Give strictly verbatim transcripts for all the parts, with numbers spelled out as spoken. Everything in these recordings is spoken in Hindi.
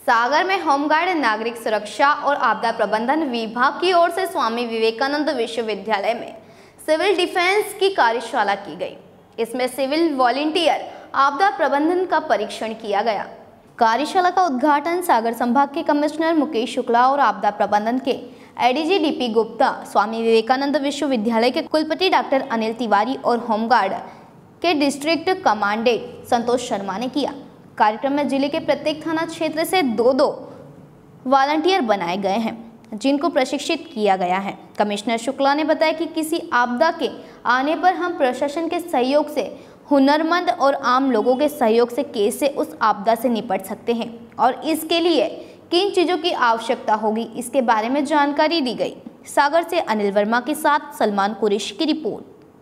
सागर में होमगार्ड, नागरिक सुरक्षा और आपदा प्रबंधन विभाग की ओर से स्वामी विवेकानंद विश्वविद्यालय में सिविल डिफेंस की कार्यशाला की गई। इसमें सिविल वॉलंटियर आपदा प्रबंधन का परीक्षण किया गया। कार्यशाला का उद्घाटन सागर संभाग के कमिश्नर मुकेश शुक्ला और आपदा प्रबंधन के एडीजी डीपी गुप्ता, स्वामी विवेकानंद विश्वविद्यालय के कुलपति डॉक्टर अनिल तिवारी और होमगार्ड के डिस्ट्रिक्ट कमांडेंट संतोष शर्मा ने किया। कार्यक्रम में जिले के प्रत्येक थाना क्षेत्र से दो दो वॉलंटियर बनाए गए हैं, जिनको प्रशिक्षित किया गया है। कमिश्नर शुक्ला ने बताया कि किसी आपदा के आने पर हम प्रशासन के सहयोग से, हुनरमंद और आम लोगों के सहयोग से कैसे उस आपदा से निपट सकते हैं और इसके लिए किन चीज़ों की आवश्यकता होगी, इसके बारे में जानकारी दी गई। सागर से अनिल वर्मा के साथ सलमान कुरैशी की रिपोर्ट।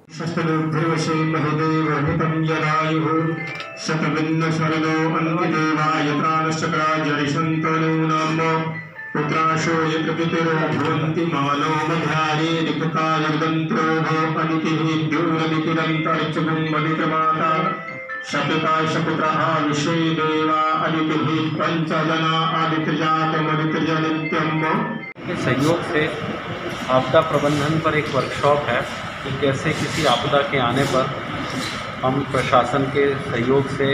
पुत्राशो यत्र पितरो भवन्ति मानो मध्याये निपतायर्दन्तो भवन्तिः द्यूरमितिरन्तरिक्षगुं वदितमाता शतका शपुत्रः विश्वे देवा अदितिः पंचजना आदित्यजातमदित्यजनित्यम्। के सहयोग से आपदा प्रबंधन पर एक वर्कशॉप है कि कैसे किसी आपदा के आने पर हम प्रशासन के सहयोग से,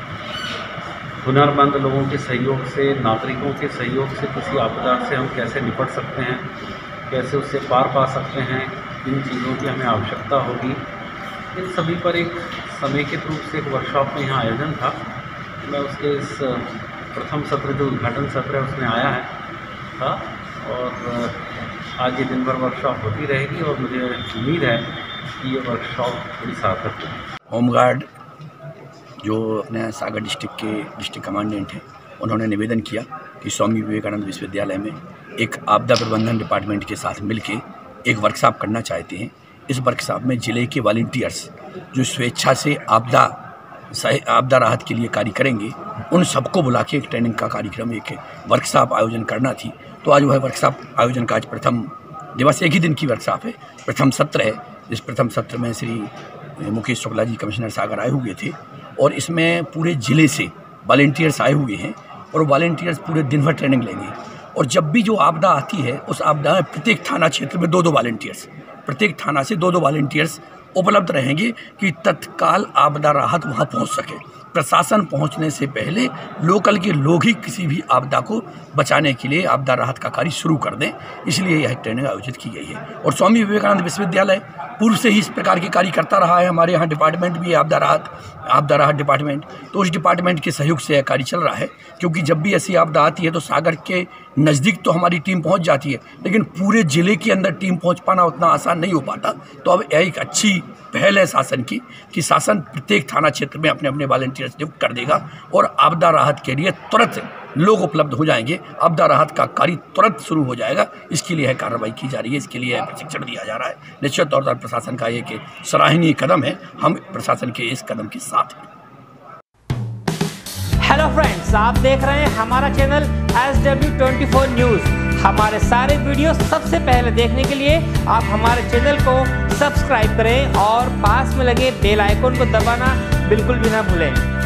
हुनरमंद लोगों के सहयोग से, नागरिकों के सहयोग से किसी आपदा से हम कैसे निपट सकते हैं, कैसे उससे पार पा सकते हैं, इन चीज़ों की हमें आवश्यकता होगी। इन सभी पर एक समेकित रूप से एक वर्कशॉप में यहाँ आयोजन था। मैं उसके इस प्रथम सत्र जो उद्घाटन सत्र है उसमें आया है था और आज ये दिन भर वर्कशॉप होती रहेगी और मुझे उम्मीद है कि ये वर्कशॉप बड़ी सार्थक होगी। होमगार्ड जो अपने सागर डिस्ट्रिक्ट के डिस्ट्रिक्ट कमांडेंट हैं, उन्होंने निवेदन किया कि स्वामी विवेकानंद विश्वविद्यालय में एक आपदा प्रबंधन डिपार्टमेंट के साथ मिलके एक वर्कशॉप करना चाहते हैं। इस वर्कशॉप में ज़िले के वॉलंटियर्स जो स्वेच्छा से आपदा आपदा राहत के लिए कार्य करेंगे, उन सबको बुला के एक ट्रेनिंग का कार्यक्रम, एक वर्कशॉप आयोजन करना थी। तो आज वह वर्कशॉप आयोजन का आज प्रथम दिवस, एक ही दिन की वर्कशॉप है, प्रथम सत्र है। इस प्रथम सत्र में श्री मुकेश शुक्ला जी कमिश्नर सागर आए हुए थे और इसमें पूरे ज़िले से वॉलंटियर्स आए हुए हैं और वॉलंटियर्स पूरे दिन भर ट्रेनिंग लेंगे। और जब भी जो आपदा आती है, उस आपदा में प्रत्येक थाना क्षेत्र में दो दो वॉलंटियर्स, प्रत्येक थाना से दो दो वॉलंटियर्स उपलब्ध रहेंगे कि तत्काल आपदा राहत वहाँ पहुँच सके। प्रशासन पहुंचने से पहले लोकल के लोग ही किसी भी आपदा को बचाने के लिए आपदा राहत का कार्य शुरू कर दें, इसलिए यह ट्रेनिंग आयोजित की गई है। और स्वामी विवेकानंद विश्वविद्यालय पूर्व से ही इस प्रकार के कार्य करता रहा है। हमारे यहाँ डिपार्टमेंट भी है आपदा राहत आपदा राहत डिपार्टमेंट, तो उस डिपार्टमेंट के सहयोग से यह कार्य चल रहा है। क्योंकि जब भी ऐसी आपदा आती है तो सागर के नज़दीक तो हमारी टीम पहुँच जाती है, लेकिन पूरे ज़िले के अंदर टीम पहुँच पाना उतना आसान नहीं हो पाता। तो अब यह एक अच्छी पहल है शासन की कि शासन प्रत्येक थाना क्षेत्र में अपने अपने वॉलंटियर्स नियुक्त कर देगा और आपदा राहत के लिए तुरंत लोग उपलब्ध हो जाएंगे, आपदा राहत का कार्य तुरंत शुरू हो जाएगा। इसके लिए यह कार्रवाई की जा रही है, इसके लिए प्रशिक्षण दिया जा रहा है। निश्चित तौर पर प्रशासन का एक सराहनीय कदम है, हम प्रशासन के इस कदम के साथ हैं। हेलो फ्रेंड्स, आप देख रहे हैं हमारा channel S W twenty four news. हमारे सारे वीडियो सबसे पहले देखने के लिए आप हमारे चैनल को सब्सक्राइब करें और पास में लगे बेल आइकन को दबाना बिल्कुल भी ना भूलें।